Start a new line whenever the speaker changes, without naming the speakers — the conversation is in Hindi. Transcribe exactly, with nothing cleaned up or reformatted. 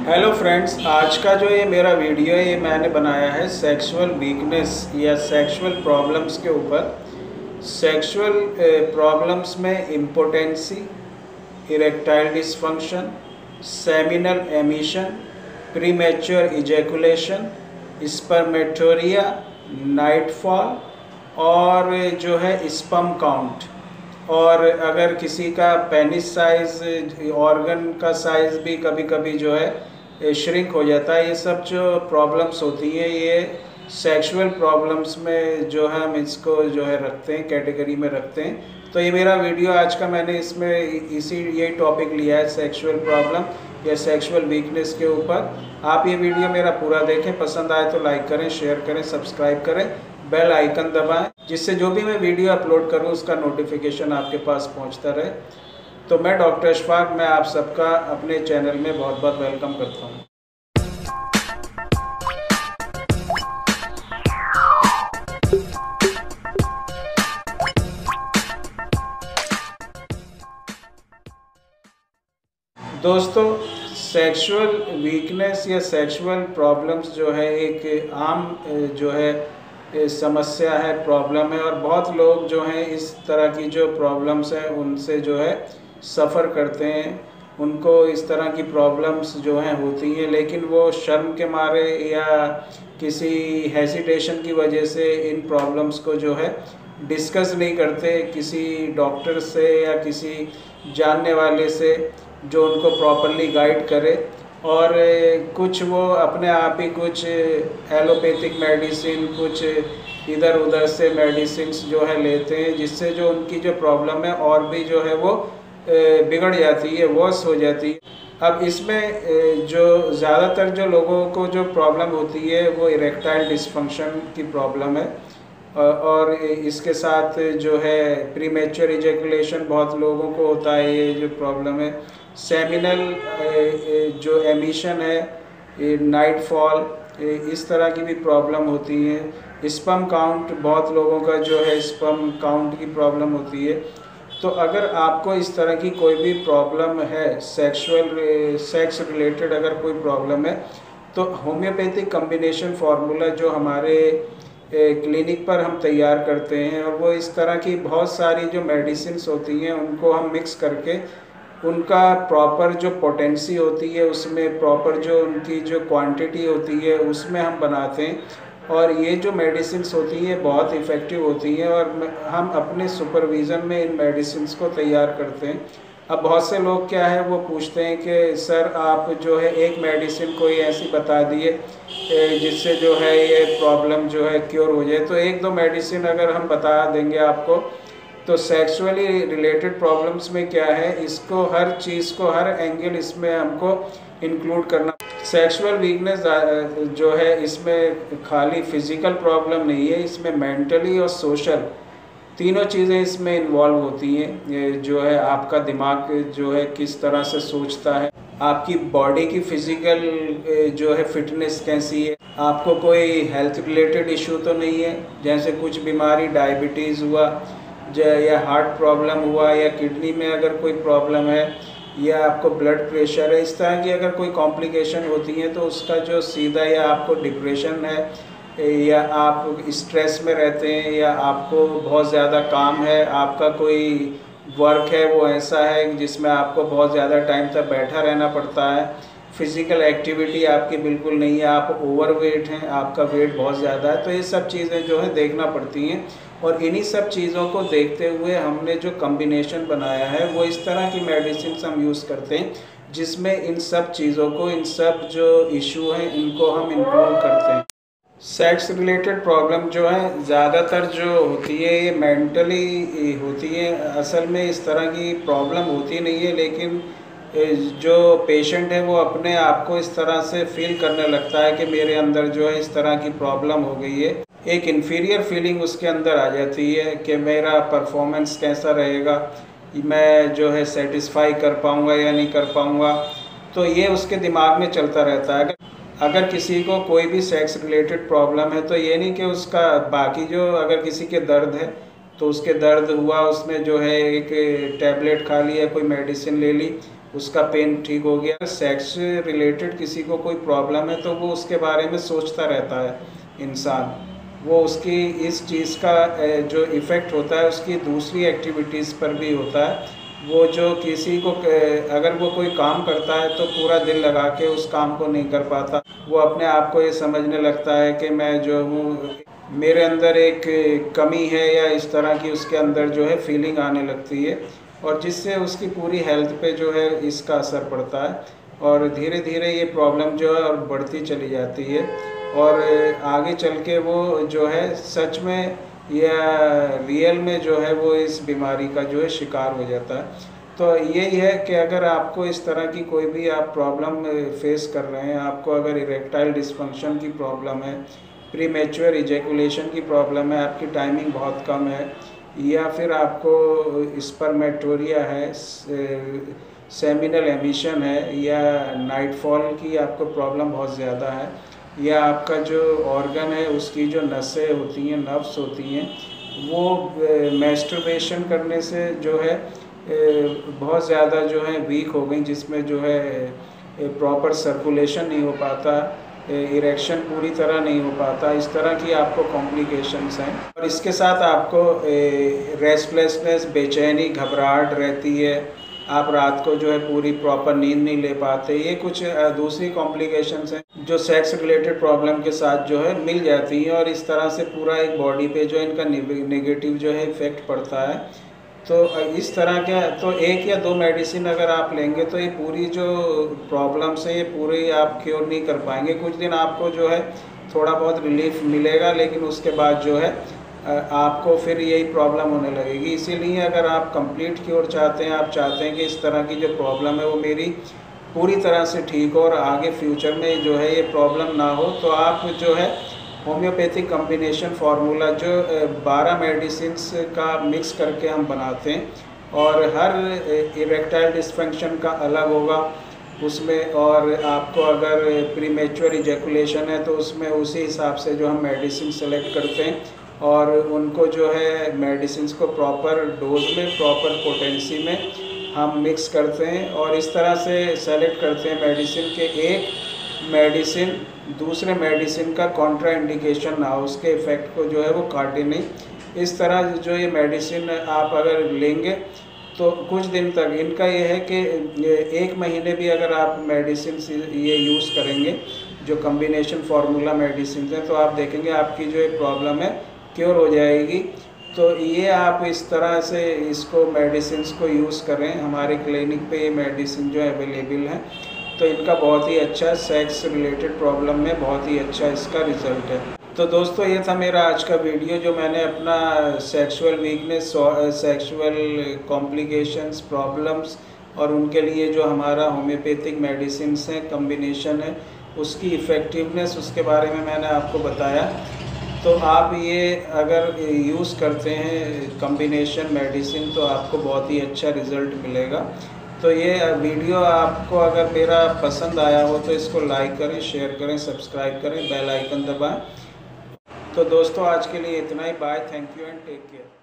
हेलो फ्रेंड्स, आज का जो ये मेरा वीडियो है ये मैंने बनाया है सेक्सुअल वीकनेस या सेक्सुअल प्रॉब्लम्स के ऊपर। सेक्सुअल प्रॉब्लम्स में impotency, erectile dysfunction, seminal emission, premature ejaculation, spermatorrhoea, nightfall और जो है स्पर्म काउंट। और अगर किसी का पेनिस साइज़, ऑर्गन का साइज़ भी कभी कभी जो है श्रिंक हो जाता है। ये सब जो प्रॉब्लम्स होती हैं ये सेक्सुअल प्रॉब्लम्स में जो है हम इसको जो है रखते हैं, कैटेगरी में रखते हैं। तो ये मेरा वीडियो आज का मैंने इसमें इसी यही टॉपिक लिया है, सेक्सुअल प्रॉब्लम या सेक्सुअल वीकनेस के ऊपर। आप ये वीडियो मेरा पूरा देखें, पसंद आए तो लाइक करें, शेयर करें, सब्सक्राइब करें, बेल आइकन दबाएं, जिससे जो भी मैं वीडियो अपलोड करूं उसका नोटिफिकेशन आपके पास पहुंचता रहे। तो मैं डॉक्टर अशफाक, मैं आप सबका अपने चैनल में बहुत बहुत वेलकम करता हूं। दोस्तों, सेक्सुअल वीकनेस या सेक्सुअल प्रॉब्लम्स जो है एक आम जो है समस्या है, प्रॉब्लम है। और बहुत लोग जो हैं इस तरह की जो प्रॉब्लम्स हैं उनसे जो है सफ़र करते हैं, उनको इस तरह की प्रॉब्लम्स जो हैं होती हैं, लेकिन वो शर्म के मारे या किसी हेसिटेशन की वजह से इन प्रॉब्लम्स को जो है डिस्कस नहीं करते किसी डॉक्टर से या किसी जानने वाले से जो उनको प्रॉपरली गाइड करे। और कुछ वो अपने आप ही कुछ एलोपैथिक मेडिसिन, कुछ इधर उधर से मेडिसिन जो है लेते हैं, जिससे जो उनकी जो प्रॉब्लम है और भी जो है वो बिगड़ जाती है, वर्स हो जाती है। अब इसमें जो ज़्यादातर जो लोगों को जो प्रॉब्लम होती है वो इरेक्टाइल डिसफंक्शन की प्रॉब्लम है। और इसके साथ जो है प्रीमेच्योर इजैकुलेशन बहुत लोगों को होता है, ये जो प्रॉब्लम है। सेमिनल जो एमिशन है, नाइटफॉल, इस तरह की भी प्रॉब्लम होती है। स्पर्म काउंट, बहुत लोगों का जो है स्पर्म काउंट की प्रॉब्लम होती है। तो अगर आपको इस तरह की कोई भी प्रॉब्लम है, सेक्सुअल सेक्स रिलेटेड अगर कोई प्रॉब्लम है, तो होम्योपैथिक कम्बिनेशन फार्मूला जो हमारे क्लिनिक पर हम तैयार करते हैं, और वो इस तरह की बहुत सारी जो मेडिसिन्स होती हैं उनको हम मिक्स करके उनका प्रॉपर जो पोटेंसी होती है, उसमें प्रॉपर जो उनकी जो क्वांटिटी होती है उसमें हम बनाते हैं। और ये जो मेडिसिन्स होती हैं बहुत इफ़ेक्टिव होती हैं, और हम अपने सुपरविज़न में इन मेडिसिन्स को तैयार करते हैं। अब बहुत से लोग क्या है वो पूछते हैं कि सर आप जो है एक मेडिसिन कोई ऐसी बता दिए जिससे जो है ये प्रॉब्लम जो है क्योर हो जाए। तो एक दो मेडिसिन अगर हम बता देंगे आपको, तो सेक्सुअली रिलेटेड प्रॉब्लम्स में क्या है, इसको हर चीज़ को, हर एंगल इसमें हमको इंक्लूड करना। सेक्सुअल वीकनेस जो है इसमें खाली फिज़िकल प्रॉब्लम नहीं है, इसमें मेंटली और सोशल तीनों चीज़ें इसमें इन्वॉल्व होती हैं। ये जो है आपका दिमाग जो है किस तरह से सोचता है, आपकी बॉडी की फ़िज़िकल जो है फिटनेस कैसी है, आपको कोई हेल्थ रिलेटेड इशू तो नहीं है, जैसे कुछ बीमारी, डायबिटीज़ हुआ या हार्ट प्रॉब्लम हुआ, या किडनी में अगर कोई प्रॉब्लम है, या आपको ब्लड प्रेशर है, इस तरह की अगर कोई कॉम्प्लिकेशन होती है तो उसका जो सीधा, या आपको डिप्रेशन है, या आप स्ट्रेस में रहते हैं, या आपको बहुत ज़्यादा काम है, आपका कोई वर्क है वो ऐसा है जिसमें आपको बहुत ज़्यादा टाइम तक बैठा रहना पड़ता है, फिज़िकल एक्टिविटी आपकी बिल्कुल नहीं है, आप ओवरवेट हैं, आपका वेट बहुत ज़्यादा है, तो ये सब चीज़ें जो है देखना पड़ती हैं। और इन्हीं सब चीज़ों को देखते हुए हमने जो कम्बिनेशन बनाया है वो इस तरह की मेडिसिन हम यूज़ करते हैं जिसमें इन सब चीज़ों को, इन सब जो इशू हैं इनको हम इंक्लूड करते हैं। सेक्स रिलेटेड प्रॉब्लम जो है ज़्यादातर जो होती है ये मेंटली होती है। असल में इस तरह की प्रॉब्लम होती नहीं है, लेकिन जो पेशेंट है वो अपने आप को इस तरह से फील करने लगता है कि मेरे अंदर जो है इस तरह की प्रॉब्लम हो गई है। एक इन्फीरियर फीलिंग उसके अंदर आ जाती है कि मेरा परफॉर्मेंस कैसा रहेगा, मैं जो है सेटिस्फाई कर पाऊँगा या नहीं कर पाऊँगा। तो ये उसके दिमाग में चलता रहता है। अगर किसी को कोई भी सेक्स रिलेटेड प्रॉब्लम है तो ये नहीं कि उसका बाकी जो, अगर किसी के दर्द है तो उसके दर्द हुआ, उसमें जो है एक टैबलेट खा लिया, कोई मेडिसिन ले ली, उसका पेन ठीक हो गया। सेक्स रिलेटेड किसी को कोई प्रॉब्लम है तो वो उसके बारे में सोचता रहता है इंसान, वो उसकी इस चीज़ का जो इफ़ेक्ट होता है उसकी दूसरी एक्टिविटीज़ पर भी होता है। वो जो किसी को अगर वो कोई काम करता है तो पूरा दिल लगा के उस काम को नहीं कर पाता, वो अपने आप को ये समझने लगता है कि मैं जो हूँ, मेरे अंदर एक कमी है या इस तरह की उसके अंदर जो है फीलिंग आने लगती है, और जिससे उसकी पूरी हेल्थ पे जो है इसका असर पड़ता है, और धीरे धीरे ये प्रॉब्लम जो है और बढ़ती चली जाती है, और आगे चल के वो जो है सच में या रियल में जो है वो इस बीमारी का जो है शिकार हो जाता है। तो यही है कि अगर आपको इस तरह की कोई भी आप प्रॉब्लम फेस कर रहे हैं, आपको अगर इरेक्टाइल डिस्फंक्शन की प्रॉब्लम है, प्रीमेच्योर इजैकुलेशन की प्रॉब्लम है, आपकी टाइमिंग बहुत कम है, या फिर आपको स्पर्मेटोरिया है, सेमिनल एमिशन है, या नाइटफॉल की आपको प्रॉब्लम बहुत ज़्यादा है, या आपका जो ऑर्गन है उसकी जो नसें होती हैं, नर्व्स होती हैं, वो मैस्टरबेशन करने से जो है बहुत ज़्यादा जो है वीक हो गई, जिसमें जो है प्रॉपर सर्कुलेशन नहीं हो पाता, इरेक्शन पूरी तरह नहीं हो पाता, इस तरह की आपको कॉम्प्लिकेशंस हैं। और इसके साथ आपको रेस्टलेसनेस, बेचैनी, घबराहट रहती है, आप रात को जो है पूरी प्रॉपर नींद नहीं ले पाते। ये कुछ दूसरी कॉम्प्लिकेशंस हैं जो सेक्स रिलेटेड प्रॉब्लम के साथ जो है मिल जाती हैं, और इस तरह से पूरा एक बॉडी पे जो इनका नेगेटिव जो है इफ़ेक्ट पड़ता है। तो इस तरह का तो एक या दो मेडिसिन अगर आप लेंगे तो ये पूरी जो प्रॉब्लम्स है ये पूरी आप क्योर नहीं कर पाएंगे। कुछ दिन आपको जो है थोड़ा बहुत रिलीफ मिलेगा, लेकिन उसके बाद जो है आपको फिर यही प्रॉब्लम होने लगेगी। इसीलिए अगर आप कंप्लीट क्योर चाहते हैं, आप चाहते हैं कि इस तरह की जो प्रॉब्लम है वो मेरी पूरी तरह से ठीक हो और आगे फ्यूचर में जो है ये प्रॉब्लम ना हो, तो आप जो है होम्योपैथिक कॉम्बिनेशन फार्मूला जो बारह मेडिसिन्स का मिक्स करके हम बनाते हैं, और हर इरेक्टाइल डिस्फंक्शन का अलग होगा उसमें, और आपको अगर प्रीमेच्योर इजैकुलेशन है तो उसमें उसी हिसाब से जो हम मेडिसिन सेलेक्ट करते हैं, और उनको जो है मेडिसिन को प्रॉपर डोज में, प्रॉपर पोटेंसी में हम मिक्स करते हैं, और इस तरह से सेलेक्ट करते हैं मेडिसिन के एक मेडिसिन दूसरे मेडिसिन का कॉन्ट्रा इंडिकेशन ना हो, उसके इफ़ेक्ट को जो है वो काटे नहीं। इस तरह जो ये मेडिसिन आप अगर लेंगे तो कुछ दिन तक, इनका ये है कि एक महीने भी अगर आप मेडिसिन ये यूज़ करेंगे जो कॉम्बिनेशन फार्मूला मेडिसिन हैं, तो आप देखेंगे आपकी जो ये प्रॉब्लम है क्योर हो जाएगी। तो ये आप इस तरह से इसको मेडिसिन को यूज़ करें। हमारे क्लिनिक पे ये मेडिसिन जो अवेलेबल है, तो इनका बहुत ही अच्छा सेक्स रिलेटेड प्रॉब्लम में बहुत ही अच्छा इसका रिज़ल्ट है। तो दोस्तों ये था मेरा आज का वीडियो, जो मैंने अपना sexual weakness, sexual complications, problems और उनके लिए जो हमारा होम्योपैथिक मेडिसिन हैं, कम्बिनेशन है, उसकी इफ़ेक्टिवनेस, उसके बारे में मैंने आपको बताया। तो आप ये अगर यूज़ करते हैं कम्बिनेशन मेडिसिन तो आपको बहुत ही अच्छा रिज़ल्ट मिलेगा। तो ये वीडियो आपको अगर मेरा पसंद आया हो तो इसको लाइक करें, शेयर करें, सब्सक्राइब करें, बेल आइकन दबाएं। तो दोस्तों आज के लिए इतना ही। Bye, thank you and take care.